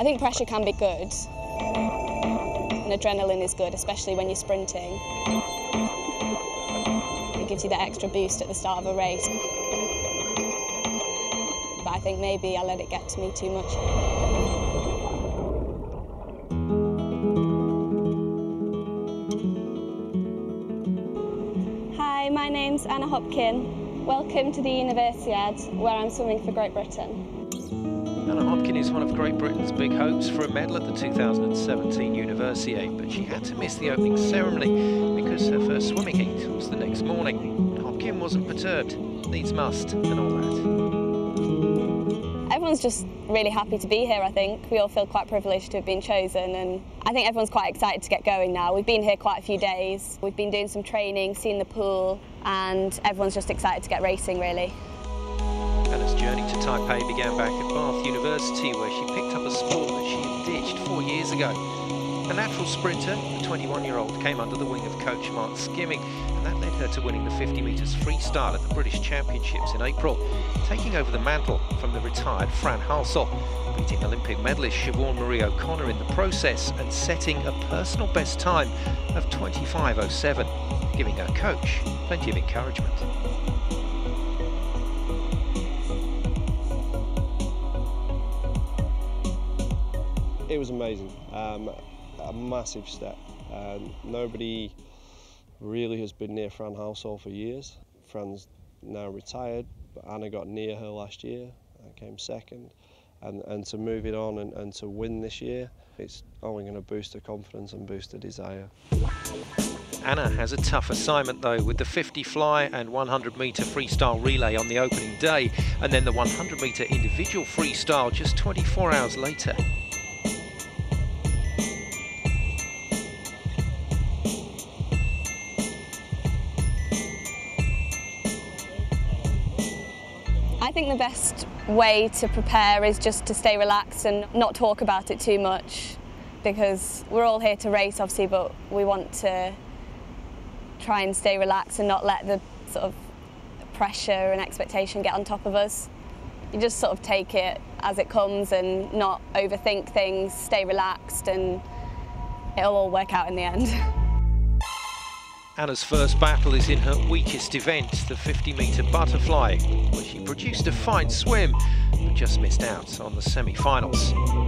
I think pressure can be good, and adrenaline is good, especially when you're sprinting. It gives you that extra boost at the start of a race. But I think maybe I let it get to me too much. Hi, my name's Anna Hopkin. Welcome to the Universiade, where I'm swimming for Great Britain. Anna Hopkin is one of Great Britain's big hopes for a medal at the 2017 Universiade, but she had to miss the opening ceremony because her first swimming heat was the next morning. Hopkin wasn't perturbed, needs must, and all that. Everyone's just really happy to be here, I think. We all feel quite privileged to have been chosen, and I think everyone's quite excited to get going now. We've been here quite a few days. We've been doing some training, seen the pool, and everyone's just excited to get racing, really. Anna's journey to Taipei began back at Bath University, where she picked up a sport that she had ditched 4 years ago. A natural sprinter, the 21-year-old came under the wing of coach Mark Skimming, and that led her to winning the 50 metres freestyle at the British Championships in April, taking over the mantle from the retired Fran Halsall, beating Olympic medalist Siobhan Marie O'Connor in the process and setting a personal best time of 25:07, giving her coach plenty of encouragement. It was amazing, a massive step. Nobody really has been near Fran Halsall for years. Fran's now retired, but Anna got near her last year, came second. And to move it on and to win this year, it's only going to boost her confidence and boost her desire. Anna has a tough assignment though, with the 50 fly and 100 metre freestyle relay on the opening day, and then the 100 metre individual freestyle just 24 hours later. I think the best way to prepare is just to stay relaxed and not talk about it too much, because we're all here to race obviously, but we want to try and stay relaxed and not let the sort of pressure and expectation get on top of us. You just sort of take it as it comes and not overthink things, stay relaxed, and it'll all work out in the end. Anna's first battle is in her weakest event, the 50 metre butterfly, where she produced a fine swim, but just missed out on the semi-finals.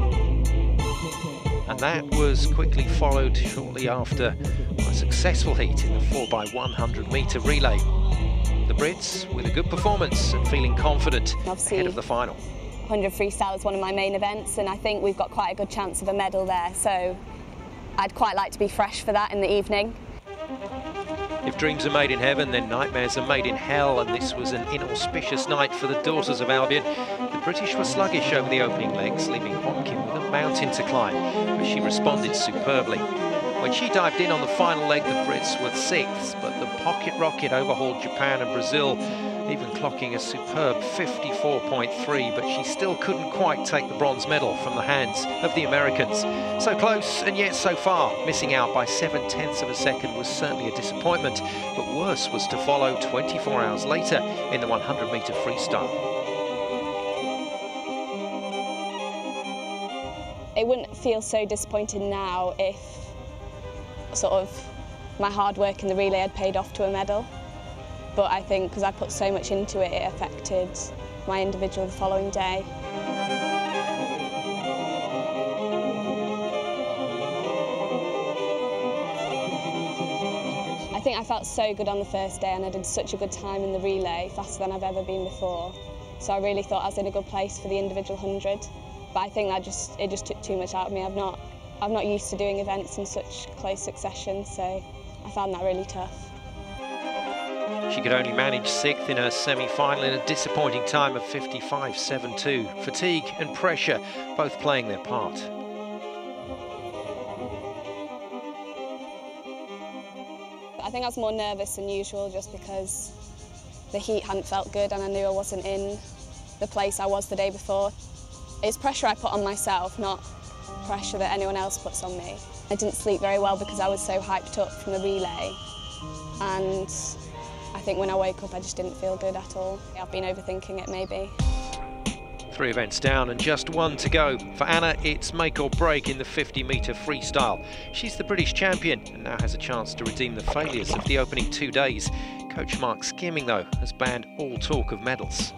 And that was quickly followed shortly after by a successful heat in the 4x100 metre relay. The Brits with a good performance and feeling confident ahead of the final. 100 freestyle is one of my main events, and I think we've got quite a good chance of a medal there, so I'd quite like to be fresh for that in the evening. If dreams are made in heaven, then nightmares are made in hell, and this was an inauspicious night for the Daughters of Albion. The British were sluggish over the opening legs, leaving Hopkin with a mountain to climb, but she responded superbly. When she dived in on the final leg, the Brits were sixth, but the pocket rocket overhauled Japan and Brazil, even clocking a superb 54.3, but she still couldn't quite take the bronze medal from the hands of the Americans. So close and yet so far. Missing out by 0.7 of a second was certainly a disappointment, but worse was to follow 24 hours later in the 100 metre freestyle. It wouldn't feel so disappointing now if sort of my hard work in the relay had paid off to a medal. But I think because I put so much into it, it affected my individual the following day. I think I felt so good on the first day, and I did such a good time in the relay, faster than I've ever been before. So I really thought I was in a good place for the individual 100. But I think that it just took too much out of me. I'm not used to doing events in such close succession, so I found that really tough. She could only manage sixth in her semi-final in a disappointing time of 55.72. Fatigue and pressure both playing their part. I think I was more nervous than usual just because the heat hadn't felt good and I knew I wasn't in the place I was the day before. It's pressure I put on myself, not pressure that anyone else puts on me. I didn't sleep very well because I was so hyped up from the relay, and I think when I woke up I just didn't feel good at all. I've been overthinking it maybe. 3 events down and just 1 to go. For Anna, it's make or break in the 50-metre freestyle. She's the British champion and now has a chance to redeem the failures of the opening 2 days. Coach Mark Skimming, though, has banned all talk of medals.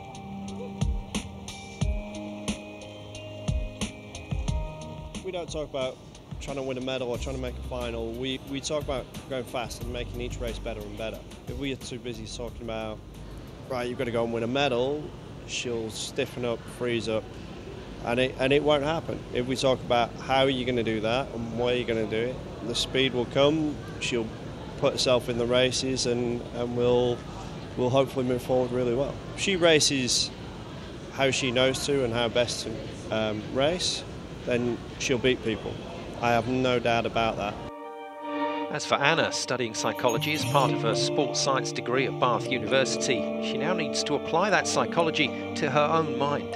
We don't talk about trying to win a medal or trying to make a final. We talk about going fast and making each race better and better. If we are too busy talking about, right, you've got to go and win a medal, she'll stiffen up, freeze up, and it won't happen. If we talk about how are you going to do that and where you're going to do it, the speed will come, she'll put herself in the races, and we'll hopefully move forward really well. She races how she knows to and how best to race, then she'll beat people. I have no doubt about that. As for Anna, studying psychology as part of her sports science degree at Bath University, she now needs to apply that psychology to her own mind.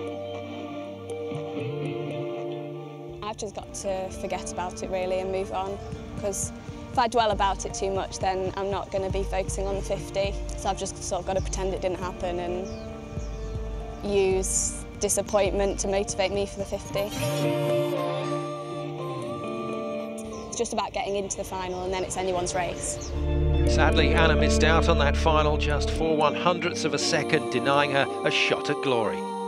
I've just got to forget about it really and move on, because if I dwell about it too much then I'm not going to be focusing on the 50. So I've just sort of got to pretend it didn't happen and use disappointment to motivate me for the 50. It's just about getting into the final and then it's anyone's race. Sadly, Anna missed out on that final, just 4/100ths of a second, denying her a shot at glory.